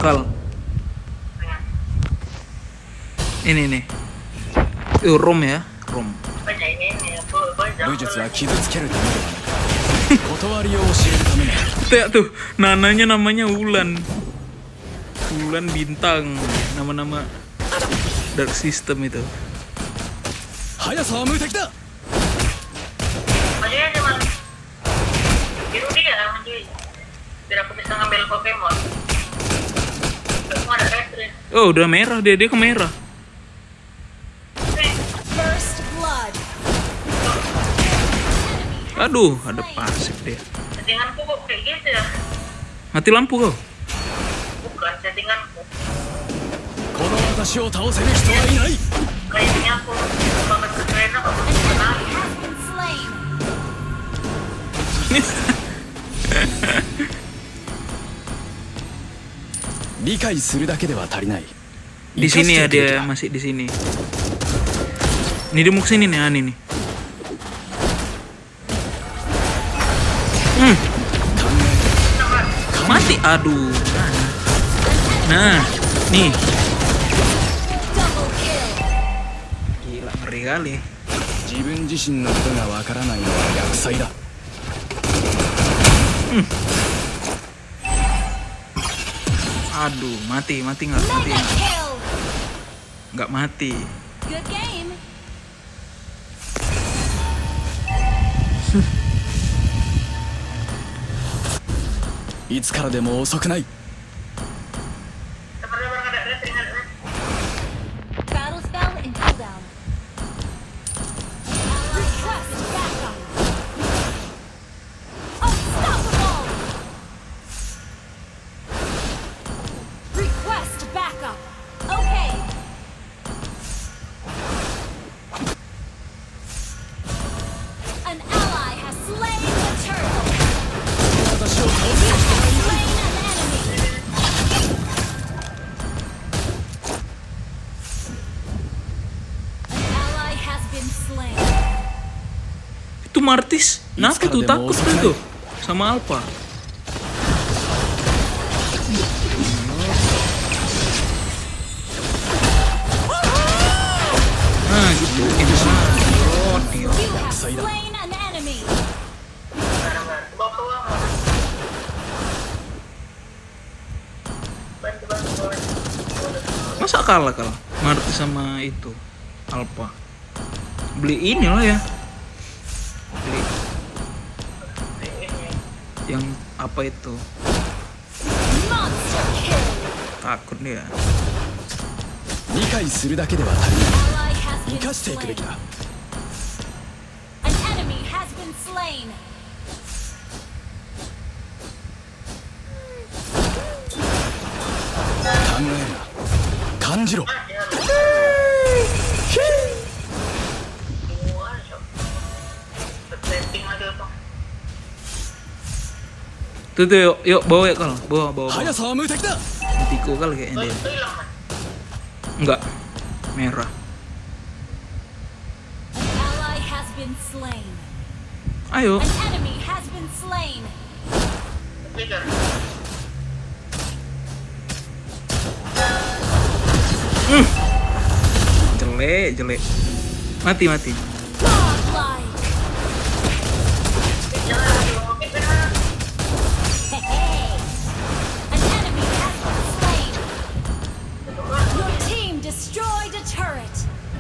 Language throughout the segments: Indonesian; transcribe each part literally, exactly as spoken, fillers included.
Kal. Ini nih. Eh, rom ya, rom. Lihat tuh, nananya namanya Wulan. Wulan bintang, nama-nama Dark System itu. Ayo aja mas. Biru dia cuy. Biar aku bisa ngambil Pokemon. Semua ada retri. Oh, udah merah dia, dia ke merah. First blood. Aduh, ada pasif dia. Settinganku kok kayak gitu ya? Mati lampu kau. Bukan settinganku. An Kayaknya aku banget ke trainer kok kenal. enemy has been slain. Di sini ya dia masih di sini. Ini dia mau kesini nih, Ani nih. Hmm. Mati, aduh. Nah, nih. Double kill. Gila, ngeri kali. Hmm. Aduh, mati, mati nggak? Mati Mega nggak? kill. Nggak mati. Good game. Sebenarnya barang ada retri ada retri. Battle spell and cooldown. Request backup. Unstoppable. Request backup. Okay. An ally has slain the turtle. Slain an enemy. An ally has been slain. Itu Martis. Kenapa tuh takut tuh tuh sama Alpha? Nah gitu. Ini sih. Oh dia. You have slain an enemy. Barang-barang. Bawa keluar. Bantu bantu bantu. Masa kalah kalah Martis sama itu Alpha? Beli inilah ya. Beli yang apa itu? Monster kill. Takut dia. Ally has been slain. An enemy has been slain. Semua shop. Setting lagi apa? Tuh tuh yuk, yuk bawa ya kal, bawa bawa. bawa. 速さは無敵だ Tiko kali kayaknya dia. Itu hilang man. Enggak, merah. An ally has been slain. Ayo. An enemy has been slain. Trigger. Jelek, jelek. Mati, mati. Godlike. Jangan lagi ngomongin benar. Hey. An enemy has been slain. Your team destroyed a turret.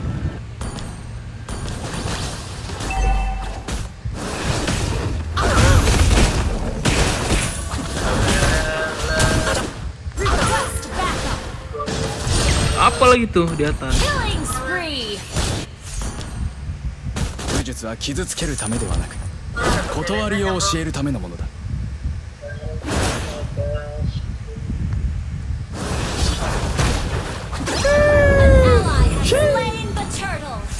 Request backup. Apa lagi tuh di atas? Killing spree. 武術は傷つけるためではなく断りを教えるためのものだ An ally has slain the turtles.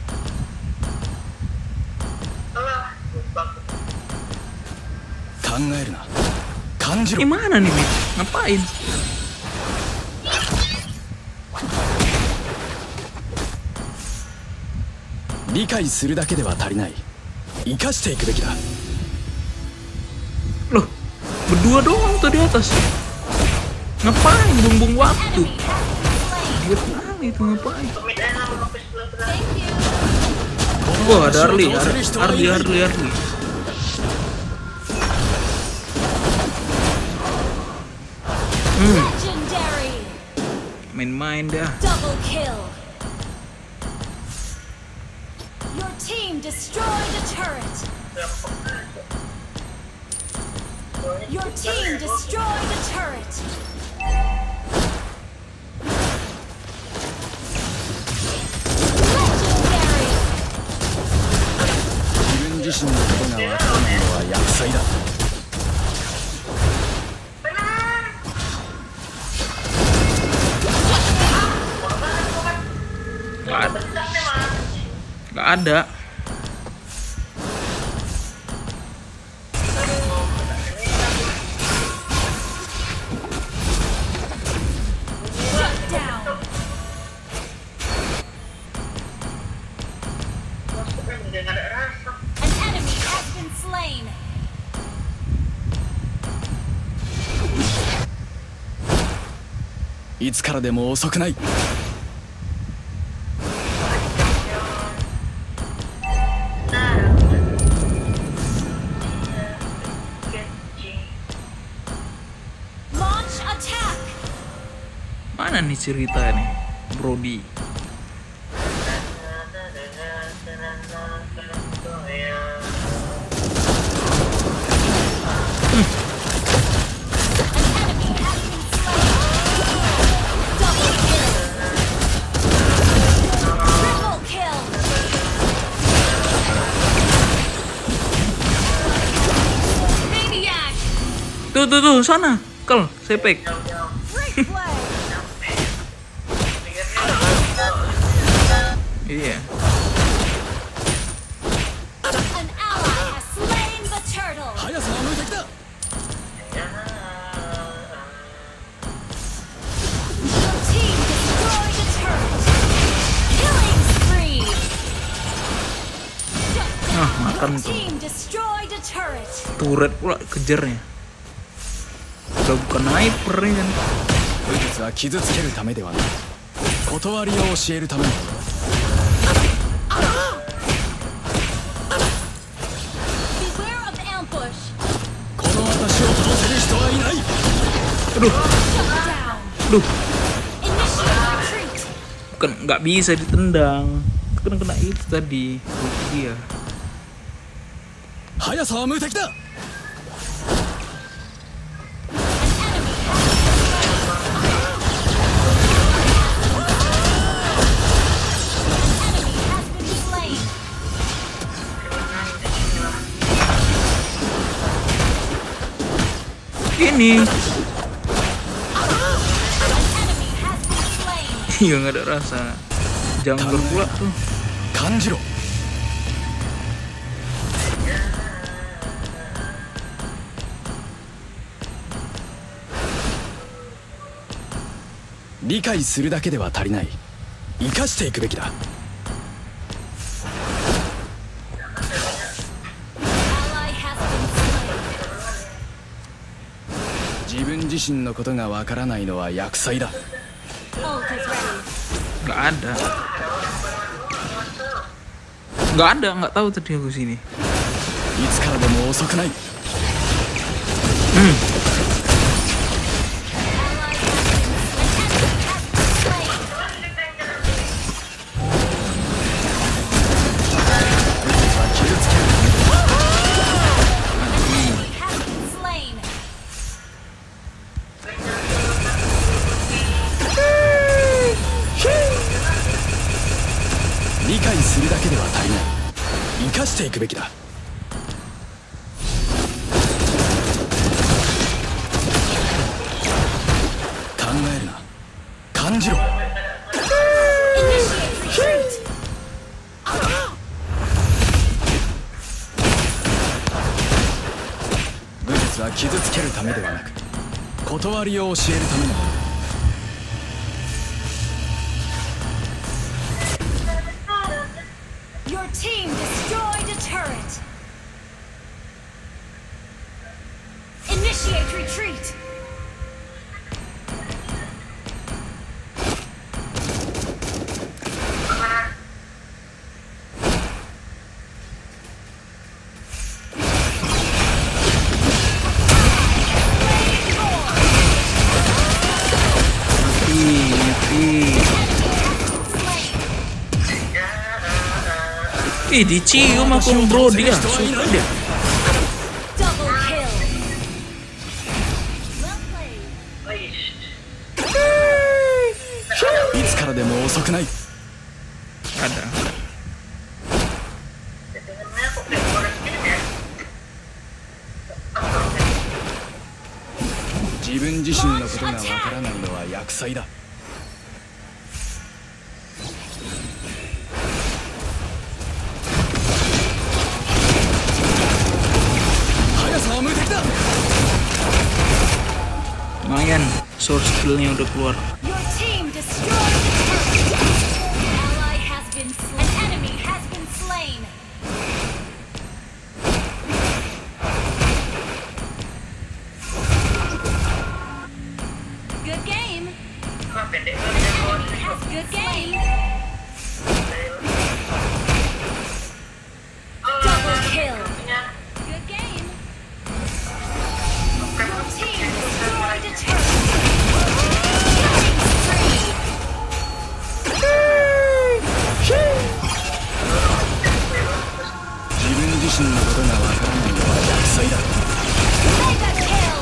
Alah, lupa aku. 考えるな感じろ Gimana nih, Mit? Ngapain? 理解するだけでは足りない生かしていくべきだ Loh, berdua doang tuh di atas. Ngapain bumbung waktu? Enemy has been slain. Dia kali itu ngapain? Pemit aja sama lapis sebelah. Thank you. Wah, ada Harley, Harley, Harley, Harley. Hmm, Legendary. main-main dah. Double kill. Your team destroyed a turret. Your team destroyed a turret. Legendary. 自分自身のことがわからないのは厄災だ。 Gak ada. Gak ada. Shut down. An enemy has been slain. いつからでも遅くない。 Launch attack. Mana nih cerita nih, Brody? Triple kill. Maniac. Tuh tuh tuh sana, kel, sepek. Great play. Iya. An ally has slain the turtle. 速さは無敵だ。 Your team destroyed a turret. Killing spree. Shut Ah, down. makan Your tuh. team destroyed a turret. Turret pula kejarnya. Udah bukan sniper ya kan. 武術は傷つけるためではない。断りを教えるためのものだ。 Beware of ambush. この私を倒せる人はいない。 Aduh, Shut down. aduh, Initiate retreat. bukan nggak bisa ditendang. Kena kena itu tadi, ulti dia. 速さは無敵だ。 Enemy has been slain. Ini, An enemy has been slain. iya nggak ada rasa. Jungler pula tuh. 感じろ。理解するだけでは足りない。生かしていくべきだ。 Ally has been slain. 自分自身のことがわからないのは厄災だ。 Ult is ready. Nggak ada. Nggak ada, nggak tahu tadi aku sini. いつからでも遅くない。 Hmm, Ally has been slain. Enemy has been slain. 理解するだけでは足りない。生かしていくべきだ。 考えるな。感じろ。 Initiate retreat. 武術は傷つけるためではなく、断りを教えるためのものだ。 Your team destroyed a turret. Initiate retreat. Ih, dicium akun bro dia. Suka dia. Double kill. Well played. Wih, いつからでも遅くない。 Ada. settingannya kok kayak orang gini ya? 自分自身のことがわからないのは厄災だ。速さは無敵だ。 Lumayan, source skillnya udah keluar. Your team destroyed the turret. An ally has been slain. An enemy has been slain. Good game. Wah, pendek banget ya, bos. Has good game. Double kill. Ya, Good game. oke. Your team destroyed a turret. Killing spree. 自分自身のことがわからないのは厄災だ。 Mega kill.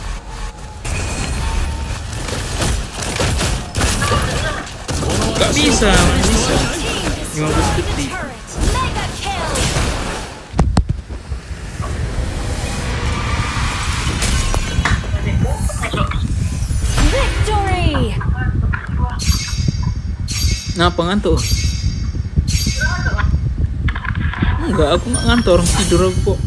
Gak bisa, gak bisa. Team lima belas destroyed the detik. turret. Mega kill. Victory. Kenapa ngantuk? Enggak, aku nggak ngantor, tidur aku kok.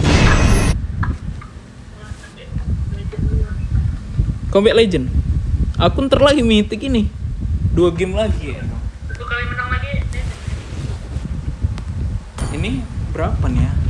Combat Legend. Aku ntar lagi mythic ini. Dua game lagi ya. Satu kali menang lagi. Ini berapa nih ya?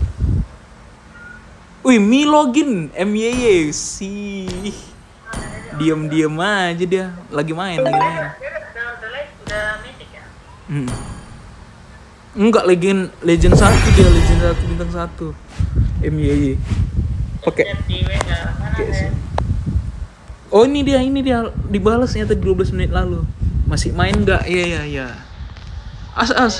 Wih, Mi login M Y Y sih. Diam-diam aja dia. Lagi main, lagi main. Dia udah udah udah live, udah mythic ya. Hmm. Enggak, legend legend satu dia, legend satu bintang satu. M Y Y. Pakai Lihat di W A mana Oke ya? sih. Oh, ini dia, ini dia dibalasnya tadi dua belas menit lalu. Masih main nggak? Iya, iya, iya. As, as.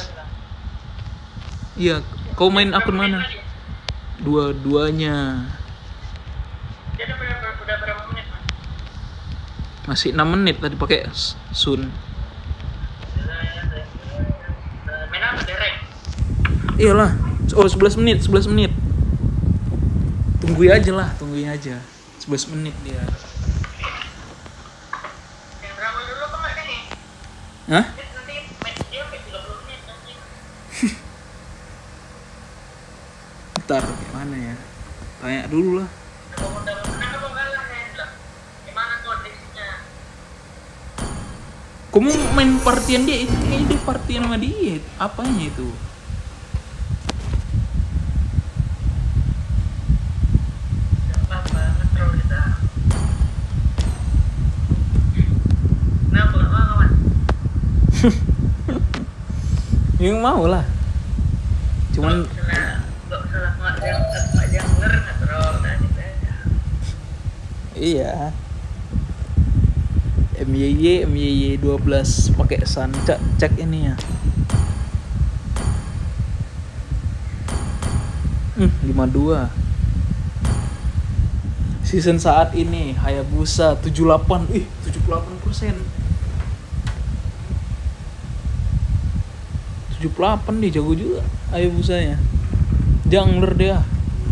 Iya, kau main akun mana? Dua-duanya. Dia udah berapa, udah berapa menit, Mas? Masih enam menit tadi pakai s- Sun. Main apa? Derek? Iyalah. Oh, sebelas menit, sebelas menit. Tungguin aja lah, tungguin aja. sebelas menit dia. Yang drama dulu kok nggak nih? Hah? Nanti match dia sampai tiga puluh menit nanti. Bentar, gimana ya? Tanya dulu lah. Kalau udah menang apa kalah nih? Lah, gimana kondisinya? Kamu main partian dia itu kayaknya dia partian sama dia. Apanya itu? Nggak apa-apa, nge-troll kita. Kenapa nggak mau, Mas? Yang mau lah. Cuman Nggak usah- nggak usah lah, nggak jang- nggak jangler, nge-troll tadi aja. iya. M Y Y M Y Y dua belas pakai Sun. Cek cek ini ya. Hmm, lima puluh dua. Season saat ini Hayabusa tujuh puluh delapan. Ih, tujuh puluh delapan persen. tujuh puluh delapan nih, jago juga Hayabusanya. Jungler dia.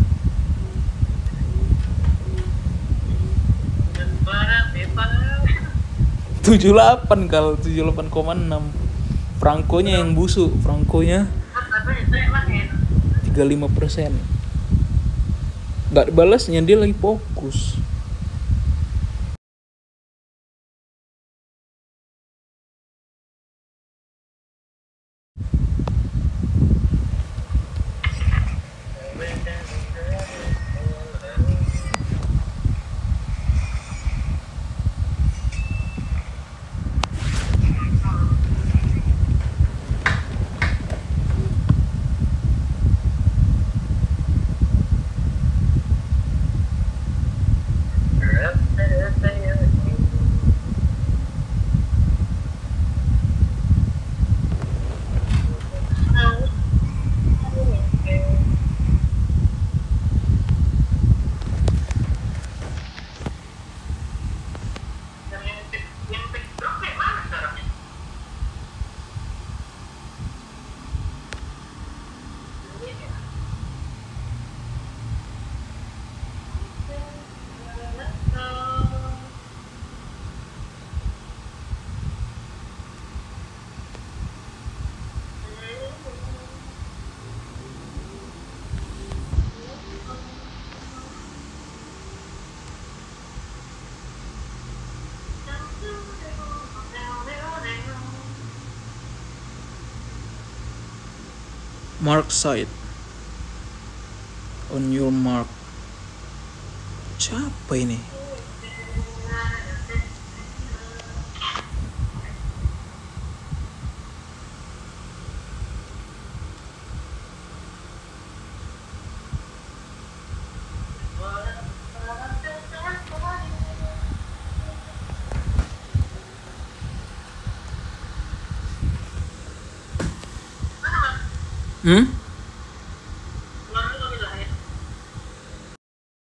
Parah, bebas. tujuh puluh delapan kalau tujuh puluh delapan koma enam. Franco-nya yang busuk, Franco-nya Apa itu yang main? tiga puluh lima persen. Nggak balasnya, dia lagi fokus. Mark side. On your mark. Siapa ini? Hmm?